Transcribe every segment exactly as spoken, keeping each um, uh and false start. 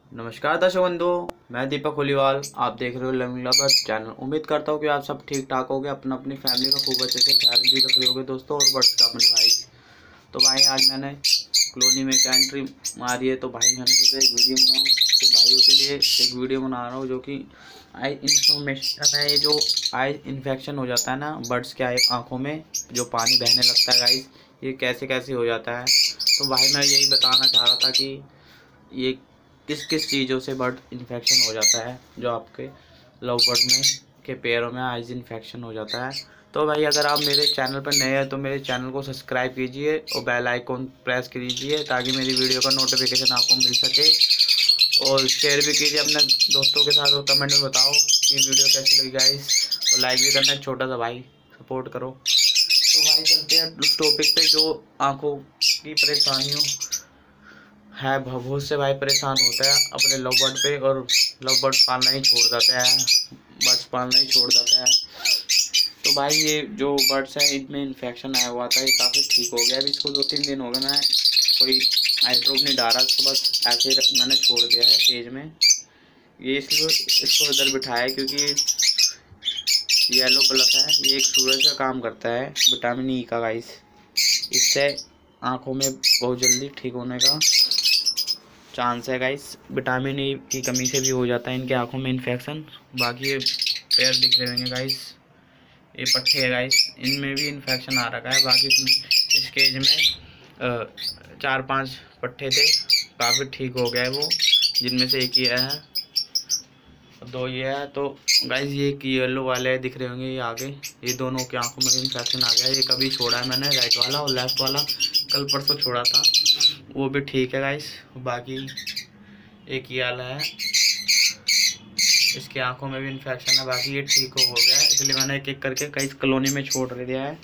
नमस्कार दर्शक बंधु, मैं दीपक होलीवाल। आप देख रहे हो लर्निंग लवर चैनल। उम्मीद करता हूँ कि आप सब ठीक ठाक होगे, अपना अपनी फैमिली का खूब अच्छे से ख्याल भी रख रहे होगे दोस्तों, और बर्ड्स का अपने भाई। तो भाई आज मैंने कॉलोनी में एक एंट्री मारी है, तो भाई मैंने सोचा एक वीडियो बनाऊँ। तो भाइयों के लिए एक वीडियो बना रहा हूँ जो कि आई इन्फॉर्मेशन है। ये जो आई इन्फेक्शन हो जाता है ना बर्ड्स के आई आँखों में, जो पानी बहने लगता है गाइस, ये कैसे कैसे हो जाता है। तो भाई मैं यही बताना चाह रहा था कि ये किस किस चीज़ों से बर्ड इन्फेक्शन हो जाता है, जो आपके लव बर्ड में के पैरों में आइज इन्फेक्शन हो जाता है। तो भाई अगर आप मेरे चैनल पर नए हैं तो मेरे चैनल को सब्सक्राइब कीजिए और बेल आइकॉन प्रेस कीजिए, ताकि मेरी वीडियो का नोटिफिकेशन आपको मिल सके। और शेयर भी कीजिए अपने दोस्तों के साथ, और कमेंट में बताओ कि वीडियो कैसी लगी गाइस, और लाइक भी करना है छोटा सा भाई, सपोर्ट करो। तो भाई चलते हैं उस टॉपिक पे जो आंखों की परेशानियों है। बहुत से भाई परेशान होते हैं अपने लव बर्ड पे, और लव बर्ड पालना ही छोड़ देते हैं, बर्ड्स पालना ही छोड़ देते हैं। तो भाई ये जो बर्ड्स हैं इनमें इन्फेक्शन आया हुआ था, ये काफ़ी ठीक हो गया। अभी इसको दो तीन दिन हो गए, मैं कोई आई ड्रॉप नहीं डाला इसको, बस ऐसे ही मैंने छोड़ दिया है केज में। ये इसलिए इसको इधर बिठाया है क्योंकि येलो प्लस है, ये एक सूरज का काम करता है, विटामिन ई का गाइस। इससे आँखों में बहुत जल्दी ठीक होने का चांस है गाइस। विटामिन ई की कमी से भी हो जाता है इनके आंखों में इन्फेक्शन। बाकी ये पैर दिख रहे होंगे गाइस, ये पट्टे है गाइस, इनमें भी इन्फेक्शन आ रखा है। बाकी इस केज में चार पांच पट्टे थे, काफ़ी ठीक हो गया है वो, जिनमें से एक ही है, दो ये है। तो गाइस ये येलो वाले दिख रहे होंगे, ये आगे, ये दोनों की आंखों में इन्फेक्शन आ गया है। ये कभी छोड़ा है मैंने, राइट वाला और लेफ्ट वाला कल परसों छोड़ा था, वो भी ठीक है गाइस। बाकी एक ये वाला है, इसकी आंखों में भी इन्फेक्शन है, बाकी ये ठीक हो गया है। इसलिए मैंने एक एक करके कई कॉलोनी में छोड़ दिया है।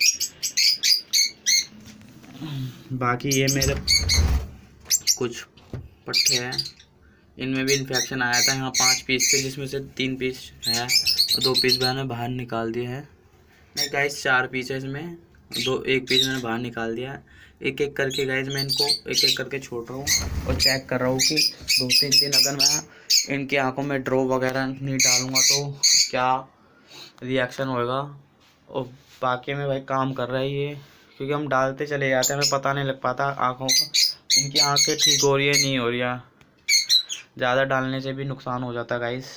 बाकी ये मेरे कुछ पट्टे हैं, इनमें भी इन्फेक्शन आया था। यहाँ पांच पीस थे, जिसमें से तीन पीस है और दो पीस मैंने बाहर निकाल दिए हैं। नहीं गाइस, चार पीस है इसमें, दो एक पीस मैंने बाहर निकाल दिया है। एक एक करके गाइस मैं इनको एक एक करके छोड़ रहा हूँ और चेक कर रहा हूँ कि दो तीन दिन अगर मैं इनकी आंखों में ड्रॉप वगैरह नहीं डालूँगा तो क्या रिएक्शन होएगा। और बाकी में भाई काम कर रहा है ये, क्योंकि हम डालते चले जाते हैं, हमें पता नहीं लग पाता आँखों का इनकी आँखें ठीक हो रही है नहीं हो रही है। ज़्यादा डालने से भी नुकसान हो जाता है गाइस।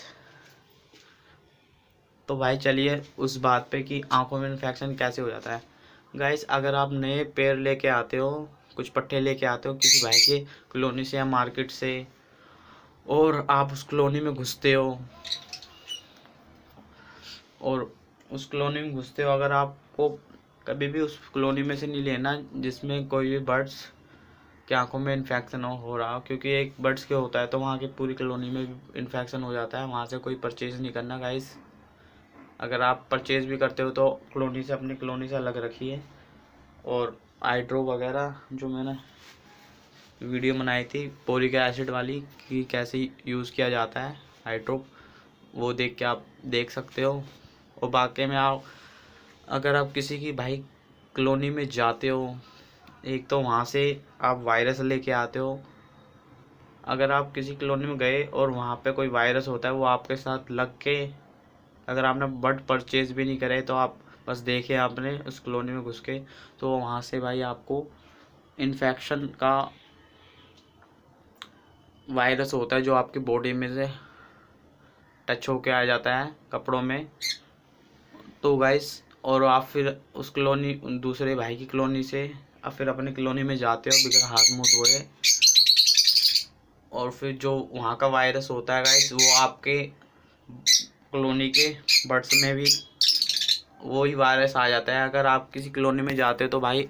तो भाई चलिए उस बात पे कि आंखों में इन्फेक्शन कैसे हो जाता है। गाइस अगर आप नए पेड़ लेके आते हो, कुछ पट्टे लेके आते हो किसी भाई के कॉलोनी से या मार्केट से, और आप उस कॉलोनी में घुसते हो और उस कॉलोनी में घुसते हो अगर आपको कभी भी उस कॉलोनी में से नहीं लेना जिसमें कोई भी बर्ड्स की आंखों में इन्फेक्शन हो रहा हो, क्योंकि एक बर्ड्स के होता है तो वहाँ की पूरी कॉलोनी में इन्फेक्शन हो जाता है। वहाँ से कोई परचेज नहीं करना गाइस। अगर आप परचेज़ भी करते हो तो कॉलोनी से, अपनी कॉलोनी से अलग रखिए। और आई ड्रॉप वगैरह जो मैंने वीडियो बनाई थी बोरिक एसिड वाली कि कैसे यूज़ किया जाता है आई ड्रॉप, वो देख के आप देख सकते हो। और बाकी में आप अगर आप किसी की भाई कॉलोनी में जाते हो, एक तो वहाँ से आप वायरस लेके आते हो। अगर आप किसी कॉलोनी में गए और वहाँ पे कोई वायरस होता है, वो आपके साथ लग के, अगर आपने बर्ड परचेज भी नहीं करे तो आप बस देखे आपने उस कॉलोनी में घुस के, तो वहाँ से भाई आपको इन्फेक्शन का वायरस होता है जो आपकी बॉडी में से टच होके आ जाता है कपड़ों में। तो गाइस और आप फिर उस कॉलोनी दूसरे भाई की कॉलोनी से आप फिर अपनी कॉलोनी में जाते हो बिना हाथ मुँह धोए, और फिर जो वहाँ का वायरस होता है गाइस वो आपके कॉलोनी के बर्ड्स में भी वही वायरस आ जाता है। अगर आप किसी कॉलोनी में जाते हो तो भाई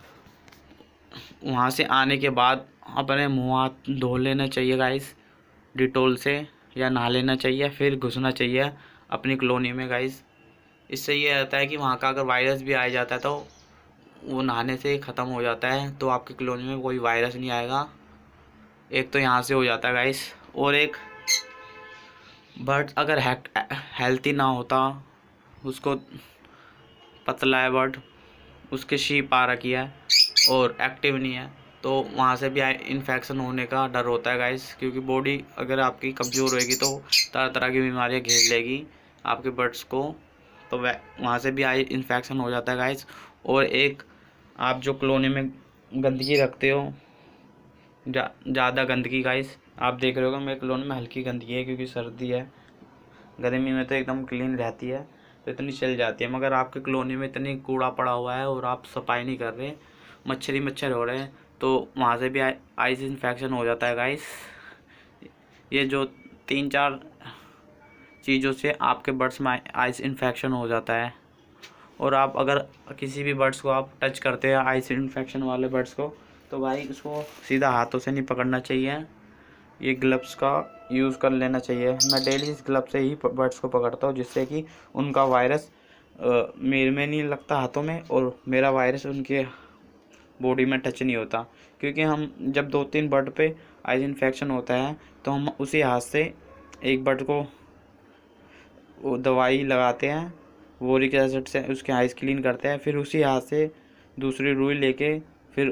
वहाँ से आने के बाद अपने मुँह हाथ धो लेना चाहिए गाइस डिटोल से, या नहा लेना चाहिए, फिर घुसना चाहिए अपनी कॉलोनी में गाइस। इससे ये रहता है कि वहाँ का अगर वायरस भी आ जाता है तो वो नहाने से ख़त्म हो जाता है, तो आपकी कॉलोनी में कोई वायरस नहीं आएगा। एक तो यहाँ से हो जाता है गाइस, और एक बर्ड अगर हेल्थी ना होता, उसको पतला है बर्ड, उसके शीप आ रखी है और एक्टिव नहीं है, तो वहाँ से भी इन्फेक्शन होने का डर होता है गाइस, क्योंकि बॉडी अगर आपकी कमज़ोर होएगी तो तरह तरह की बीमारियाँ घेर लेगी आपके बर्ड्स को, तो वह वहाँ से भी आई इन्फेक्शन हो जाता है गाइस। और एक आप जो कॉलोनी में गंदगी रखते हो, ज़्यादा गंदगी गाइस, आप देख रहे हो मेरे कॉलोनी में हल्की गंदगी है क्योंकि सर्दी है, गर्मी में तो एकदम क्लीन रहती है तो इतनी चल जाती है, मगर आपके कॉलोनी में इतनी कूड़ा पड़ा हुआ है और आप सफाई नहीं कर रहे, मच्छरी मच्छर हो रहे हैं, तो वहाँ से भी आइस इन्फेक्शन हो जाता है गाइस। ये जो तीन चार चीज़ों से आपके बर्ड्स में आइस इन्फेक्शन हो जाता है। और आप अगर किसी भी बर्ड्स को आप टच करते हैं आइस इन्फेक्शन वाले बर्ड्स को, तो भाई उसको सीधा हाथों से नहीं पकड़ना चाहिए, ये ग्लव्स का यूज़ कर लेना चाहिए। मैं डेली इस ग्लव से ही बर्ड्स को पकड़ता हूँ, जिससे कि उनका वायरस मेरे में नहीं लगता हाथों में, और मेरा वायरस उनके बॉडी में टच नहीं होता। क्योंकि हम जब दो तीन बर्ड पे आइस इन्फेक्शन होता है तो हम उसी हाथ से एक बर्ड को वो दवाई लगाते हैं, बोरिक एसिड से उसके आइस क्लीन करते हैं, फिर उसी हाथ से दूसरी रुई लेके फिर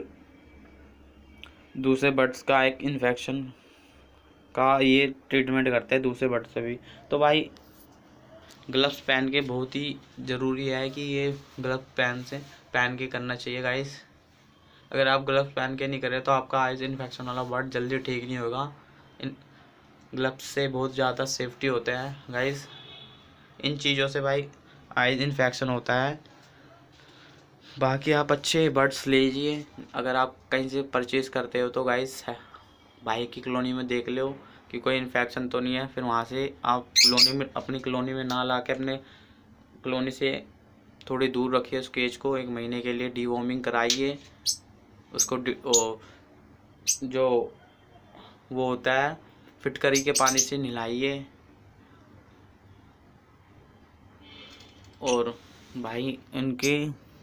दूसरे बर्ड्स का एक इन्फेक्शन का ये ट्रीटमेंट करते हैं दूसरे बर्ड से भी। तो भाई ग्लव्स पहन के बहुत ही ज़रूरी है कि ये ग्लव्स पहन से पहन के करना चाहिए गाइस। अगर आप ग्लव्स पहन के नहीं करें तो आपका आइस इन्फेक्शन वाला बर्ड जल्दी ठीक नहीं होगा। इन ग्लव्स से बहुत ज़्यादा सेफ्टी होता है गाइस, इन चीज़ों से भाई आइस इन्फेक्शन होता है। बाकी आप अच्छे बर्ड्स लीजिए, अगर आप कहीं से परचेज़ करते हो तो गाइस है भाई की कॉलोनी में देख लो कि कोई इन्फेक्शन तो नहीं है, फिर वहाँ से आप कॉलोनी में अपनी कॉलोनी में ना ला के अपने कॉलोनी से थोड़ी दूर रखिए उस केज को, एक महीने के लिए डीवॉर्मिंग कराइए उसको, ओ, जो वो होता है फिटकरी के पानी से नहलाइए, और भाई इनकी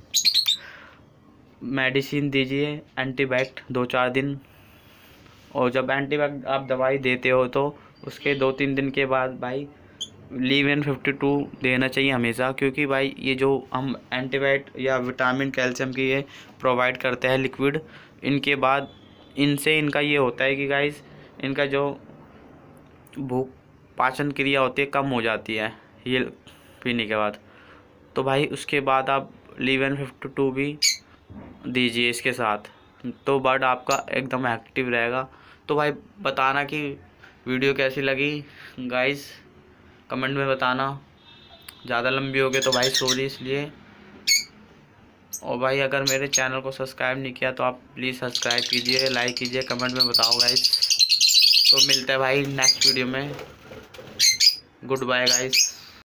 मेडिसिन दीजिए एंटीबायोटिक दो चार दिन। और जब एंटीबायोटिक आप दवाई देते हो तो उसके दो तीन दिन के बाद भाई लीवन फिफ्टी टू देना चाहिए हमेशा, क्योंकि भाई ये जो हम एंटीबायोटिक या विटामिन कैल्शियम की ये प्रोवाइड करते हैं लिक्विड, इनके बाद इनसे इनका ये होता है कि गाइस इनका जो भूख पाचन क्रिया होती है कम हो जाती है ये पीने के बाद। तो भाई उसके बाद आप लीवन फिफ्टी टू भी दीजिए इसके साथ, तो बर्ड आपका एकदम एक्टिव रहेगा। तो भाई बताना कि वीडियो कैसी लगी गाइस, कमेंट में बताना। ज़्यादा लंबी हो गई तो भाई सॉरी इसलिए। और भाई अगर मेरे चैनल को सब्सक्राइब नहीं किया तो आप प्लीज़ सब्सक्राइब कीजिए, लाइक कीजिए, कमेंट में बताओ गाइस। तो मिलते हैं भाई नेक्स्ट वीडियो में, गुड बाय गाइस।